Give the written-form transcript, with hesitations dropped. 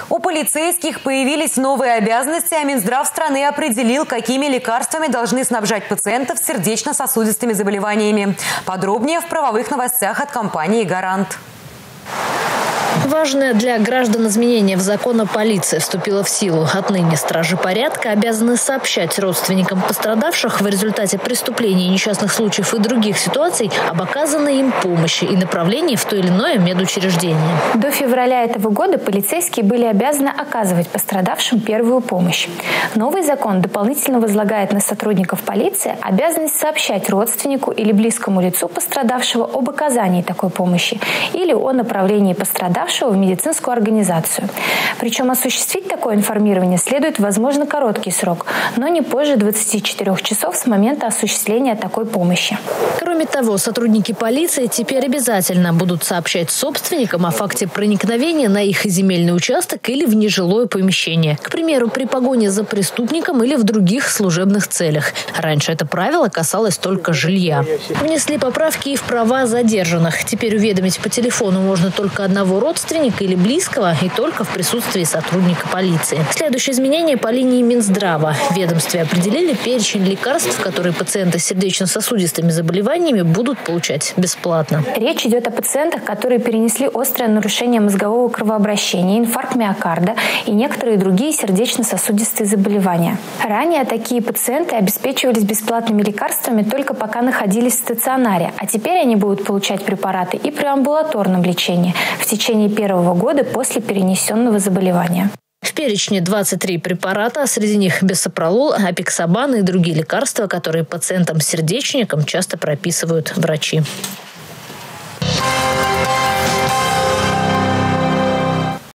У полицейских появились новые обязанности, а Минздрав страны определил, какими лекарствами должны снабжать пациентов с сердечно-сосудистыми заболеваниями. Подробнее в правовых новостях от компании «Гарант». Важное для граждан изменение в закон о полиции вступило в силу. Отныне стражи порядка обязаны сообщать родственникам пострадавших в результате преступлений, несчастных случаев и других ситуаций об оказанной им помощи и направлении в то или иное медучреждение. До февраля этого года полицейские были обязаны оказывать пострадавшим первую помощь. Новый закон дополнительно возлагает на сотрудников полиции обязанность сообщать родственнику или близкому лицу пострадавшего об оказании такой помощи или о направлении пострадавшего в медицинскую организацию. Причем осуществить такое информирование следует, возможно, короткий срок, но не позже 24 часов с момента осуществления такой помощи. Кроме того, сотрудники полиции теперь обязательно будут сообщать собственникам о факте проникновения на их земельный участок или в нежилое помещение. К примеру, при погоне за преступником или в других служебных целях. Раньше это правило касалось только жилья. Внесли поправки и в права задержанных. Теперь уведомить по телефону можно только одного родственника или близкого и только в присутствии сотрудника полиции. Следующее изменение по линии Минздрава. В ведомстве определили перечень лекарств, которые пациенты с сердечно-сосудистыми заболеваниями будут получать бесплатно. Речь идет о пациентах, которые перенесли острое нарушение мозгового кровообращения, инфаркт миокарда и некоторые другие сердечно-сосудистые заболевания. Ранее такие пациенты обеспечивались бесплатными лекарствами только пока находились в стационаре, а теперь они будут получать препараты и при амбулаторном лечении в течение первого года после перенесенного заболевания. В перечне 23 препарата, а среди них бисопролол, апиксабан и другие лекарства, которые пациентам-сердечникам часто прописывают врачи.